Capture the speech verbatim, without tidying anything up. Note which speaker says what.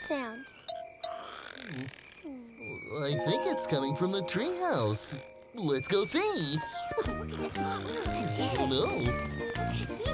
Speaker 1: sound?
Speaker 2: I think it's coming from the treehouse. Let's go see. No.